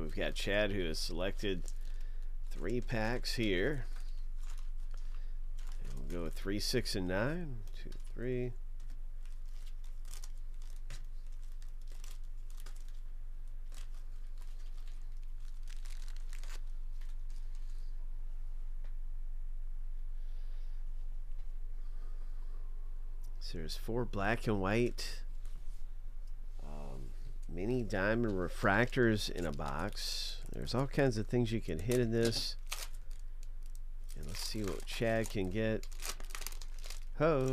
we've got Chad who has selected 3 packs here. And we'll go with 3, 6, and 9. 2, 3. So there's 4 black and white mini diamond refractors in a box. There's all kinds of things you can hit in this. And let's see what Chad can get. Ho!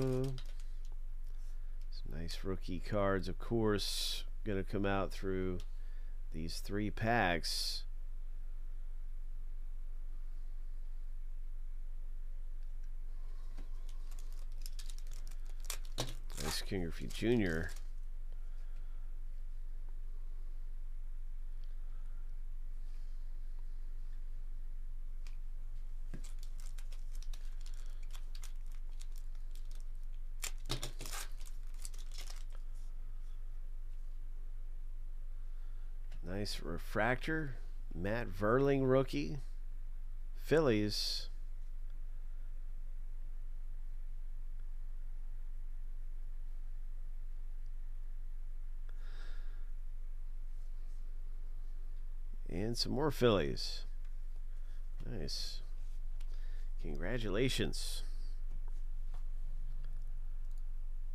Some nice rookie cards, of course, going to come out through these 3 packs. Nice King Griffey Jr. Nice refractor. Matt Verling rookie. Phillies. And some more Phillies. Nice. Congratulations.